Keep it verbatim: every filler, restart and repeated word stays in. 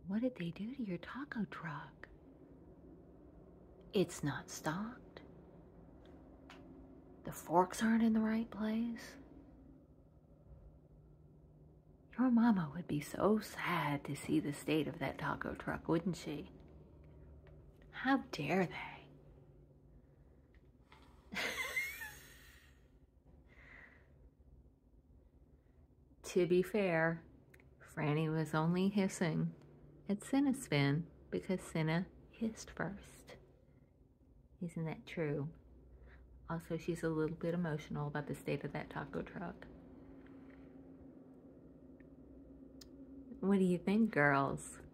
What did they do to your taco truck? It's not stocked. The forks aren't in the right place. Your mama would be so sad to see the state of that taco truck, wouldn't she? How dare they? To be fair, Franny was only hissing at Cinna's spin because Cinna hissed first. Isn't that true? Also, she's a little bit emotional about the state of that taco truck. What do you think, girls?